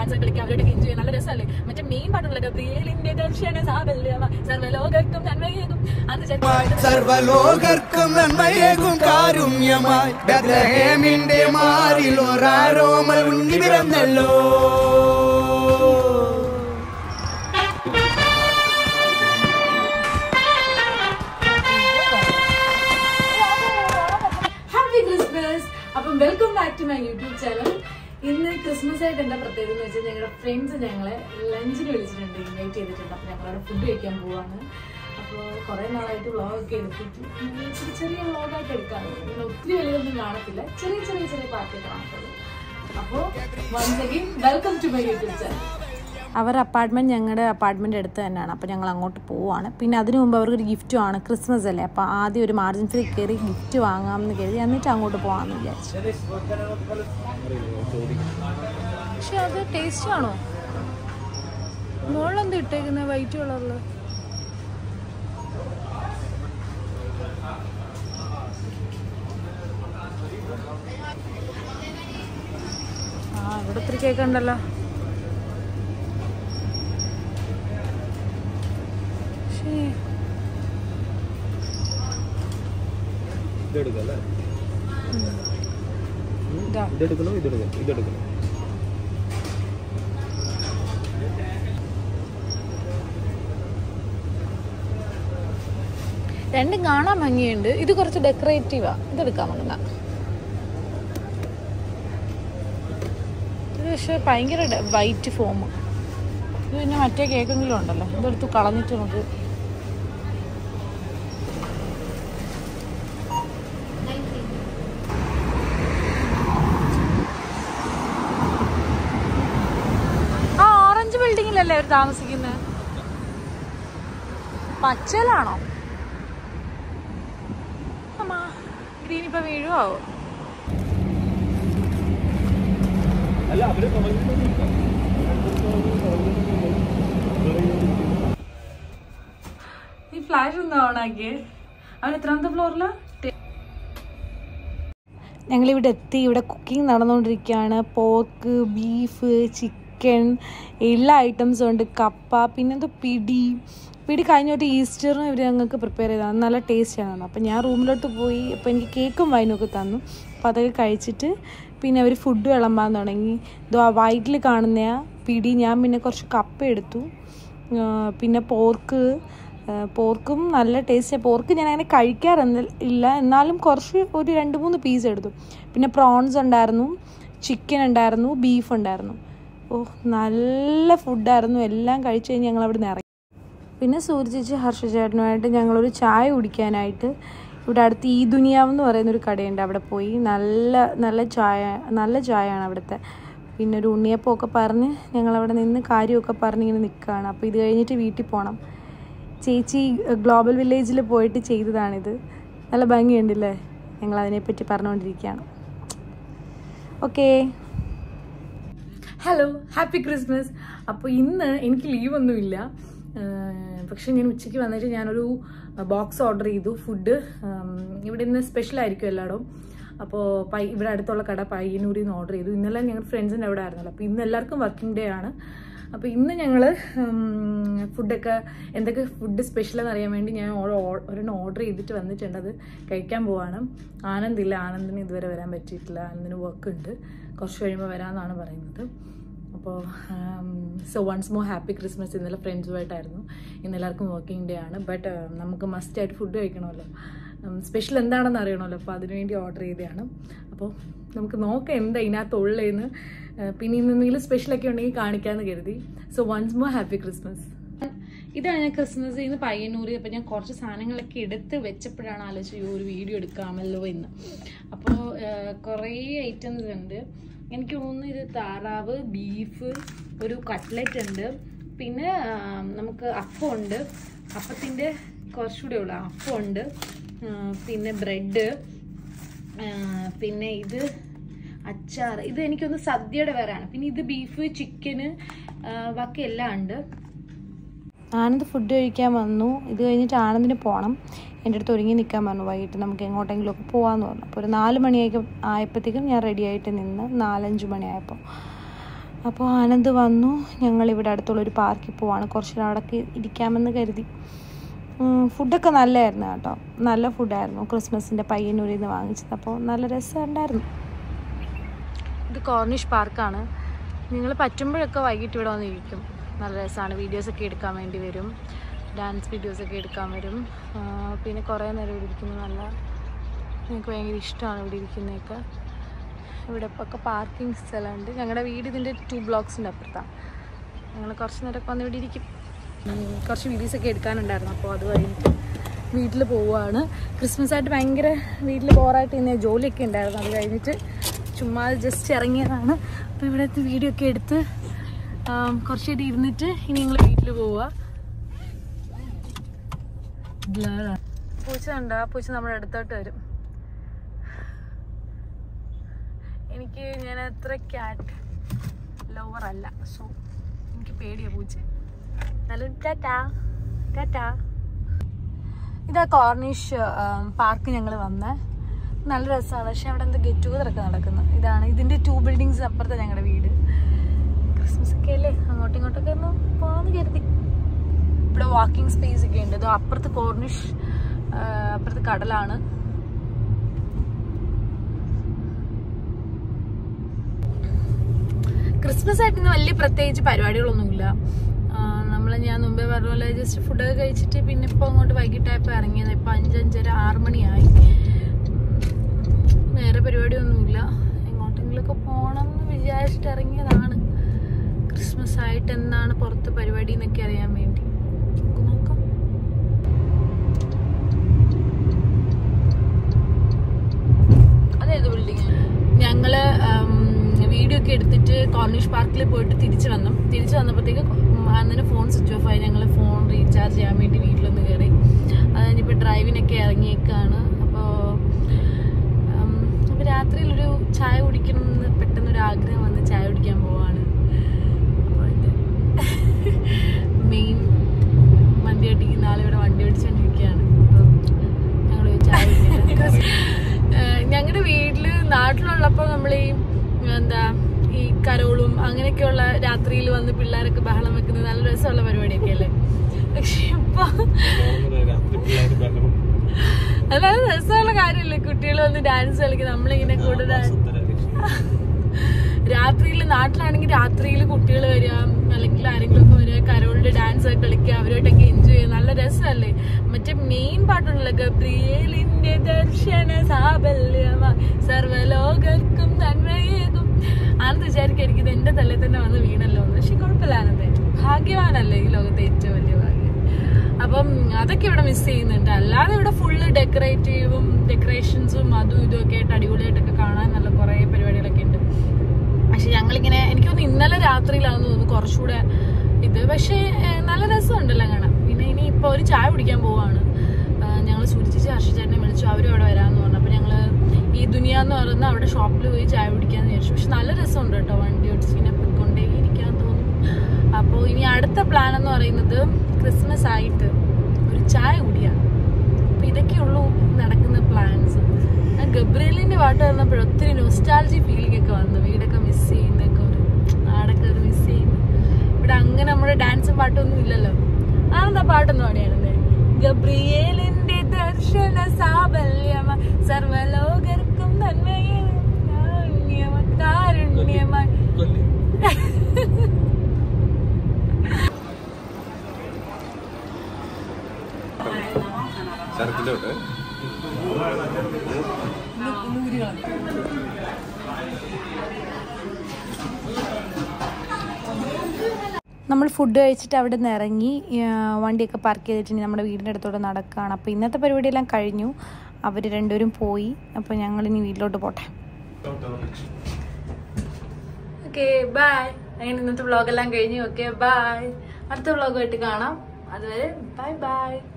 Dance കളിക്കാൻ അവരുടെ enjoy ചെയ്യാൻ നല്ല രസമല്ലേ. മറ്റേ മെയിൻ പാട്ടുള്ള ഗബ്രിയേലിന്റെ ദർശന സാബല്യമായി സർവ്വലോകർക്കും നന്മയേകും സർവ്വലോകർക്കും നന്മയേകും കാരുണ്യമായി ബെത്ലഹേമിന്റെ മാറിൽ ഒരാരോമൽ ഉണ്ണി പിറന്നല്ലോ. അപ്പം welcome back to my YouTube channel. ഇന്ന് ക്രിസ്മസ് ആയിട്ട് എന്താ പ്രത്യേകത എന്ന് വെച്ചാൽ ഞങ്ങളുടെ ഫ്രണ്ട്സ് ഞങ്ങളെ ലഞ്ചിന് വിളിച്ചിട്ടുണ്ട്, ഇൻവൈറ്റ് ചെയ്തിട്ടുണ്ട്. അപ്പം ഞങ്ങളവിടെ ഫുഡ് കഴിക്കാൻ പോവാണ്. അപ്പോൾ കുറേ നാളായിട്ട് വ്ളോഗൊക്കെ എടുത്തിട്ട് ചെറിയ വ്ളോഗായിട്ട് എടുക്കാറുണ്ട്. അങ്ങനെ ഒത്തിരി വലിയൊന്നും കാണത്തില്ല, ചെറിയ ചെറിയ ചെറിയ പാർട്ടിയൊക്കെ കാണത്തുള്ളൂ. അപ്പോൾ once again welcome to my YouTube channel. അവർ അപ്പാർട്ട്മെൻറ്റ് ഞങ്ങളുടെ അപ്പാർട്ട്മെൻറ്റ് അടുത്ത് തന്നെയാണ്. അപ്പോൾ ഞങ്ങൾ അങ്ങോട്ട് പോവുകയാണ്. പിന്നെ അതിനു മുമ്പ് അവർക്കൊരു ഗിഫ്റ്റുമാണ്, ക്രിസ്മസ് അല്ലേ. അപ്പോൾ ആദ്യം ഒരു മാർജിൻ ഫ്രീ കയറി ഗിഫ്റ്റ് വാങ്ങാമെന്ന് കരുതി, എന്നിട്ട് അങ്ങോട്ട് പോകാമെന്ന് വിചാരിച്ചു. പക്ഷെ അത് ടേസ്റ്റ് ആണോ? മുകളിലെന്ത് ഇട്ടേക്കുന്നത് വൈറ്റ് കളറിൽ? ആ ഇവിടെ ഒത്തിരി കേക്ക് ഉണ്ടല്ലോ. രണ്ടും കാണാൻ ഭംഗിയുണ്ട്. ഇത് കുറച്ച് ഡെക്കറേറ്റീവാ, ഇതെടുക്കാൻ നോക്കുന്ന. ഇത് പക്ഷെ ഭയങ്കര വൈറ്റ് ഫോം. ഇത് പിന്നെ മറ്റേ കേക്കെങ്കിലും ഉണ്ടല്ലോ, ഇതെടുത്ത് കളഞ്ഞിട്ട് നമുക്ക് ബിൽഡിങ്ങിലല്ലേ അവർ താമസിക്കുന്നത്. പച്ചലാണോ? അമ്മാ ഗ്രീൻ ഇപ്പൊ വീഴുവോ? ഈ ഫ്ലാഷ് ഒന്നും ഓണാക്കിയേ. അവൻ എത്രാമത്തെ ഫ്ലോറിലാ? ഞങ്ങളിവിടെ എത്തി. ഇവിടെ കുക്കിംഗ് നടന്നുകൊണ്ടിരിക്കുകയാണ്. പോർക്ക്, ബീഫ്, ചിക്കൻ, എല്ലാ ഐറ്റംസും ഉണ്ട്. കപ്പ, പിന്നെന്തോ പിടി കഴിഞ്ഞോട്ട് ഈസ്റ്ററിന് ഇവർ ഞങ്ങൾക്ക് പ്രിപ്പയർ ചെയ്തതാണ്. നല്ല ടേസ്റ്റാണ്. അപ്പം ഞാൻ റൂമിലോട്ട് പോയി. അപ്പോൾ എനിക്ക് കേക്കും വൈനൊക്കെ തന്നു. അപ്പോൾ അതൊക്കെ കഴിച്ചിട്ട് പിന്നെ അവർ ഫുഡ് വിളമ്പാൻ തുടങ്ങി. ഇതോ ആ വൈറ്റിൽ കാണുന്ന പിടി. ഞാൻ പിന്നെ കുറച്ച് കപ്പ എടുത്തു. പിന്നെ പോർക്കും നല്ല ടേസ്റ്റ്. പോർക്ക് ഞാൻ അങ്ങനെ കഴിക്കാറില്ല, എന്നാലും കുറച്ച് ഒരു 2-3 പീസ് എടുത്തു. പിന്നെ പ്രോൺസ് ഉണ്ടായിരുന്നു, ചിക്കൻ ഉണ്ടായിരുന്നു, ബീഫ് ഉണ്ടായിരുന്നു. ഓ നല്ല ഫുഡായിരുന്നു. എല്ലാം കഴിച്ച് കഴിഞ്ഞ് ഞങ്ങൾ അവിടെ നിന്ന് ഇറങ്ങി. പിന്നെ സൂര്യചേച്ചി ഹർഷചേട്ടനുമായിട്ട് ഞങ്ങളൊരു ചായ കുടിക്കാനായിട്ട് ഇവിടെ അടുത്ത് ഈ ദുനിയാവ് എന്ന് പറയുന്നൊരു കടയുണ്ട്, അവിടെ പോയി. നല്ല ചായയാണ് അവിടുത്തെ. പിന്നെ ഒരു ഉണ്ണിയപ്പമൊക്കെ പറഞ്ഞ് ഞങ്ങളവിടെ നിന്ന് കാര്യമൊക്കെ പറഞ്ഞ് ഇങ്ങനെ നിൽക്കുകയാണ്. അപ്പോൾ ഇത് കഴിഞ്ഞിട്ട് വീട്ടിൽ പോകണം. ചേച്ചി ഗ്ലോബൽ വില്ലേജിൽ പോയിട്ട് ചെയ്തതാണിത്. നല്ല ഭംഗിയുണ്ടല്ലേ. ഞങ്ങളതിനെപ്പറ്റി പറഞ്ഞുകൊണ്ടിരിക്കുകയാണ്. Okay, hello, happy Christmas. അപ്പോൾ ഇന്ന് എനിക്ക് ലീവൊന്നുമില്ല. പക്ഷെ ഞാൻ ഉച്ചയ്ക്ക് വന്നിട്ട് ഞാനൊരു ബോക്സ് ഓർഡർ ചെയ്തു. ഫുഡ് ഇവിടെ ഇന്ന് സ്പെഷ്യലായിരിക്കും എല്ലായിടവും. അപ്പോൾ ഇവിടെ അടുത്തുള്ള കട പയ്യന്നൂരിൽ നിന്ന് ഓർഡർ ചെയ്തു. ഇന്നലെ ഞങ്ങൾ ഫ്രണ്ട്സിൻ്റെ അവിടെ ആയിരുന്നല്ലോ. അപ്പോൾ ഇന്ന് എല്ലാവർക്കും വർക്കിംഗ് ഡേ ആണ്. അപ്പോൾ ഇന്ന് ഞങ്ങൾ ഫുഡൊക്കെ എന്തൊക്കെ ഫുഡ് സ്പെഷ്യലെന്ന് അറിയാൻ വേണ്ടി ഞാൻ ഒരെണ്ണം ഓർഡർ ചെയ്തിട്ട് വന്നിട്ടുണ്ട്. അത് കഴിക്കാൻ പോവാണ്. ആനന്ദിന് ഇതുവരെ വരാൻ പറ്റിയിട്ടില്ല. ആനന്ദിന് വർക്ക് ഉണ്ട്, കുറച്ച് കഴിയുമ്പോൾ വരാമെന്നാണ് പറയുന്നത്. അപ്പോൾ so once more happy Christmas. ഇന്നലെ ഫ്രണ്ട്സുമായിട്ടായിരുന്നു. ഇന്ന് എല്ലാവർക്കും വർക്കിംഗ് ഡേ ആണ്. ബട്ട് നമുക്ക് മസ്റ്റായിട്ട് ഫുഡ് കഴിക്കണമല്ലോ, സ്പെഷ്യൽ എന്താണെന്ന് അറിയണമല്ലോ. അപ്പോൾ അതിനുവേണ്ടി ഓർഡർ ചെയ്തതാണ്. അപ്പോൾ നമുക്ക് നോക്കാം എന്താ ഇതിനകത്തുള്ളതെന്ന്. പിന്നെ ഇന്നെന്തെങ്കിലും സ്പെഷ്യലൊക്കെ ഉണ്ടെങ്കിൽ കാണിക്കാമെന്ന് കരുതി. So once more happy Christmas. ഇതാണ് ഞാൻ ക്രിസ്മസ് ഇന്ന് പയ്യന്നൂർ. അപ്പോൾ ഞാൻ കുറച്ച് സാധനങ്ങളൊക്കെ എടുത്ത് വെച്ചപ്പോഴാണ് ആലോചിച്ചു ഒരു വീഡിയോ എടുക്കാമല്ലോ എന്ന്. അപ്പോൾ കുറേ ഐറ്റംസ് ഉണ്ട്. എനിക്ക് തോന്നുന്നു ഇത് താറാവ്, ബീഫ്, ഒരു കട്ട്ലറ്റ് ഉണ്ട്, പിന്നെ നമുക്ക് അപ്പമുണ്ട്, അപ്പത്തിൻ്റെ കുറച്ചുകൂടെ ഉള്ള അപ്പമുണ്ട്, പിന്നെ ബ്രെഡ്, പിന്നെ ഇത് അച്ചാർ. ഇത് എനിക്കൊന്ന് സദ്യയുടെ വേറെയാണ്. പിന്നെ ഇത് ബീഫ്, ചിക്കന്, ബാക്കി എല്ലാം ഉണ്ട്. ആനന്ദ് ഫുഡ് കഴിക്കാൻ വന്നു. ഇത് കഴിഞ്ഞിട്ട് ആനന്ദിന് പോകണം. എൻ്റെ അടുത്ത് ഒരുങ്ങി നിൽക്കാൻ പറഞ്ഞു. വൈകിട്ട് നമുക്ക് എങ്ങോട്ടെങ്കിലും ഒക്കെ പോകാമെന്ന് പറഞ്ഞു. അപ്പോൾ ഒരു 4 മണിയൊക്കെ ആയപ്പോഴത്തേക്കും ഞാൻ റെഡി ആയിട്ട് നിന്ന് 4-5 മണിയായപ്പോൾ. അപ്പോൾ ആനന്ദ് വന്നു. ഞങ്ങളിവിടെ അടുത്തുള്ളൊരു പാർക്കിൽ പോവാണ്. കുറച്ച് അവിടേക്ക് ഇരിക്കാമെന്ന് കരുതി. ഫുഡൊക്കെ നല്ലതായിരുന്നു കേട്ടോ, നല്ല ഫുഡായിരുന്നു. ക്രിസ്മസിൻ്റെ പയ്യന്നൂരിൽ നിന്ന് വാങ്ങിച്ചത്. അപ്പോൾ നല്ല രസമുണ്ടായിരുന്നു. ഇത് കോർണിഷ് പാർക്കാണ്. നിങ്ങൾ പറ്റുമ്പോഴൊക്കെ വൈകിട്ട് ഇവിടെ വന്നിരിക്കും. നല്ല രസമാണ്. വീഡിയോസൊക്കെ എടുക്കാൻ വേണ്ടി വരും, ഡാൻസ് വീഡിയോസൊക്കെ എടുക്കാൻ വരും. പിന്നെ കുറേ നേരം ഇവിടെ ഇരിക്കുന്നത് എനിക്ക് ഭയങ്കര ഇഷ്ടമാണ് ഇവിടെ ഇരിക്കുന്നതൊക്കെ. ഇവിടെ ഒക്കെ പാർക്കിംഗ് സ്ഥലമുണ്ട്. ഞങ്ങളുടെ വീട് ഇതിൻ്റെ 2 ബ്ലോക്സിൻ്റെ അപ്പുറത്താണ്. ഞങ്ങൾ കുറച്ച് നേരമൊക്കെ വന്ന് ഇവിടെ ഇരിക്കും. കുറച്ച് വീഡിയോസൊക്കെ എടുക്കാനുണ്ടായിരുന്നു. അപ്പോൾ അത് കഴിഞ്ഞിട്ട് വീട്ടിൽ പോവുകയാണ്. ക്രിസ്മസ് ആയിട്ട് ഭയങ്കര വീട്ടിൽ ബോറായിട്ട് ഇന്ന് ജോലിയൊക്കെ ഉണ്ടായിരുന്നു. അത് കഴിഞ്ഞിട്ട് ചുമ്മാ ജസ്റ്റ് ഇറങ്ങിയതാണ്. അപ്പോൾ ഇവിടുത്തെ വീഡിയോ ഒക്കെ എടുത്ത് കുറച്ചായിട്ട് ഇരുന്നിട്ട് ഇനി ഞങ്ങൾ വീട്ടിൽ പോവുക. പൂച്ച ഉണ്ട്. ആ പൂച്ച നമ്മുടെ അടുത്തോട്ട് വരും. ഞാൻ അത്ര ക്യാറ്റ് ലവർ അല്ല, സോ എനിക്ക് പേടിയാ പൂച്ച. ഇതാ കോർണിഷ് പാർക്ക് ഞങ്ങൾ വന്നേ. നല്ല രസമാണ്. പക്ഷെ അവിടെ എന്താ ഗെറ്റ് ടുഗദറൊക്കെ നടക്കുന്നത്. ഇതാണ് ഇതിൻ്റെ 2 ബിൽഡിങ്സ് അപ്പുറത്തെ ഞങ്ങളുടെ വീട്. ക്രിസ്മസ് ഒക്കെ അല്ലേ, അങ്ങോട്ടും ഇങ്ങോട്ടൊക്കെ ഒന്ന് പോകാമെന്ന് കരുതി. ഇവിടെ വാക്കിംഗ് സ്പേസ് ഒക്കെ ഉണ്ട്. ഇത് അപ്പുറത്ത് കോർണിഷ്, അപ്പുറത്ത് കടലാണ്. ക്രിസ്മസ് ആയിട്ട് ഇന്ന് വലിയ പ്രത്യേകിച്ച് പരിപാടികളൊന്നുമില്ല. ഞാൻ മുമ്പേ പറഞ്ഞ പോലെ ജസ്റ്റ് ഫുഡൊക്കെ കഴിച്ചിട്ട് പിന്നെ ഇപ്പോൾ അങ്ങോട്ട് വൈകിട്ടായപ്പോൾ ഇറങ്ങിയത്. ഇപ്പം 5-5:30 6 മണിയായി. വേറെ പരിപാടിയൊന്നുമില്ല. എങ്ങോട്ടെങ്കിലുമൊക്കെ പോകണം എന്ന് വിചാരിച്ചിട്ട് ഇറങ്ങിയതാണ്. ക്രിസ്മസ് ആയിട്ട് എന്താണ് പുറത്ത് പരിപാടി എന്നൊക്കെ അറിയാൻ വേണ്ടി. നോക്കാം. അതേത് ബിൽഡിങ്? ഞങ്ങള് വീഡിയോ ഒക്കെ എടുത്തിട്ട് കോർണിഷ് പാർക്കിൽ പോയിട്ട് തിരിച്ചു വന്നപ്പോഴത്തേക്ക് അന്നേരം ഫോൺ സ്വിച്ച് ഓഫ് ആയി. ഞങ്ങൾ ഫോൺ റീചാർജ് ചെയ്യാൻ വേണ്ടി വീട്ടിലൊന്ന് കയറി. അത് കഴിഞ്ഞിപ്പോൾ ഡ്രൈവിനൊക്കെ ഇറങ്ങിയേക്കാണ്. അപ്പോൾ രാത്രിയിലൊരു ചായ കുടിക്കണം എന്ന് പെട്ടെന്നൊരു ആഗ്രഹം വന്ന് ചായ കുടിക്കാൻ പോവാണ്. അപ്പോൾ ഇത് മെയിൻ വണ്ടി ഓടിക്കുന്ന ആളിവിടെ വണ്ടി ഓടിച്ചുകൊണ്ടിരിക്കുകയാണ്. അപ്പോൾ ഞങ്ങൾ ചായ കുടിക്കാൻ ഞങ്ങളുടെ വീട്ടിൽ നാട്ടിലുള്ളപ്പോൾ നമ്മൾ ഈ കരോളും അങ്ങനെയൊക്കെയുള്ള രാത്രിയിൽ വന്ന് പിള്ളേരൊക്കെ ബഹളം വെക്കുന്നത് നല്ല രസമുള്ള പരിപാടിയൊക്കെ അല്ലേ. പക്ഷെ ഇപ്പൊ അത് നല്ല രസമുള്ള കാര്യമല്ലേ, കുട്ടികൾ വന്ന് ഡാൻസ് കളിക്കും. നമ്മളിങ്ങനെ കൂടെ രാത്രിയിൽ, നാട്ടിലാണെങ്കിൽ രാത്രിയിൽ കുട്ടികൾ വരിക, അല്ലെങ്കിൽ ആരെങ്കിലും ഒക്കെ വരിക, കരോളിന്റെ ഡാൻസ് ഒക്കെ കളിക്കുക, അവരോട്ടൊക്കെ എൻജോയ് ചെയ്യുക. നല്ല രസമല്ലേ. മറ്റേ മെയിൻ പാട്ടുണ്ടല്ലോ, ഗബ്രിയേലിന്റെ ദർശന സാബല്യമായി സർവലോകർക്കും നന്മയേകും. ആനന്ദ് വിചാരിക്കായിരിക്കും ഇത് എന്റെ തലയിൽ തന്നെ വന്ന് വീണല്ലോ എന്ന്. പക്ഷെ കുഴപ്പമില്ല, ആനന്ദേ ഭാഗ്യവാനല്ലേ, ഈ ലോകത്തെ ഏറ്റവും വലിയ ഭാഗ്യം. അപ്പം അതൊക്കെ ഇവിടെ മിസ് ചെയ്യുന്നുണ്ട്. അല്ലാതെ ഇവിടെ ഫുള്ള് ഡെക്കറേഷൻസും അതും ഇതും ഒക്കെ ആയിട്ട് അടിപൊളിയായിട്ടൊക്കെ കാണാൻ നല്ല കുറെ പരിപാടികളൊക്കെ ഉണ്ട്. പക്ഷെ ഞങ്ങളിങ്ങനെ, എനിക്കൊന്ന് ഇന്നലെ രാത്രിയിലാണെന്ന് തോന്നുന്നു കുറച്ചുകൂടെ ഇത്. പക്ഷെ നല്ല രസമുണ്ടല്ലോ കാണാൻ. പിന്നെ ഇനി ഇപ്പൊ ഒരു ചായ കുടിക്കാൻ പോവാണ്. ഞങ്ങൾ സൂചിച്ച് ഹർഷിച്ചേട്ടനെ വിളിച്ചു, അവരും അവിടെ വരാമെന്ന് പറഞ്ഞു. അപ്പൊ ഞങ്ങള് ഈ ദുനിയാന്ന് പറയുന്ന അവിടെ ഷോപ്പിൽ പോയി ചായ കുടിക്കാന്ന് വിചാരിച്ചു. പക്ഷെ നല്ല രസമുണ്ട് കേട്ടോ, വണ്ടി ഓടിച്ചിങ്ങനെ കൊണ്ടേ ഇരിക്കാൻ തോന്നും. അപ്പോൾ ഇനി അടുത്ത പ്ലാൻ എന്ന് പറയുന്നത് ക്രിസ്മസ് ആയിട്ട് ഒരു ചായ കുടിയാണ്. അപ്പൊ ഇതൊക്കെയുള്ളൂ നടക്കുന്ന പ്ലാൻസ്. ഗബ്രിയേലിന്റെ പാട്ട് പറഞ്ഞപ്പോൾ ഒത്തിരി നൊസ്റ്റാൾജി ഫീലിംഗ് ഒക്കെ വന്നു. വീടൊക്കെ മിസ് ചെയ്യുന്നൊക്കെ, ഒരു നാടൊക്കെ ഒരു മിസ് ചെയ്യുന്നു. ഇവിടെ അങ്ങനെ നമ്മുടെ ഡാൻസും പാട്ടൊന്നും ഇല്ലല്ലോ. ആണെന്താ പാട്ടൊന്നും പാടിയായിരുന്നേ? ഗബ്രിയേലിന്റെ ദർശന സാബല്യമായി സർവലോകർക്കും കാരുണ്യമായി. നമ്മൾ ഫുഡ് കഴിച്ചിട്ട് അവിടെ നിന്ന് ഇറങ്ങി വണ്ടിയൊക്കെ പാർക്ക് ചെയ്തിട്ട് നമ്മുടെ വീടിൻ്റെ അടുത്തോടെ നടക്കുകയാണ്. അപ്പോൾ ഇന്നത്തെ പരിപാടിയെല്ലാം കഴിഞ്ഞു. അവർ രണ്ടുപേരും പോയി. അപ്പോൾ ഞങ്ങളിനി വീട്ടിലോട്ട് പോട്ടെ. Okay, bye. അങ്ങനെ ഇന്നത്തെ വ്ളോഗെല്ലാം കഴിഞ്ഞു. Okay, bye. അടുത്ത വ്ളോഗുമായിട്ട് കാണാം. അതുവരെ ബൈ ബൈ.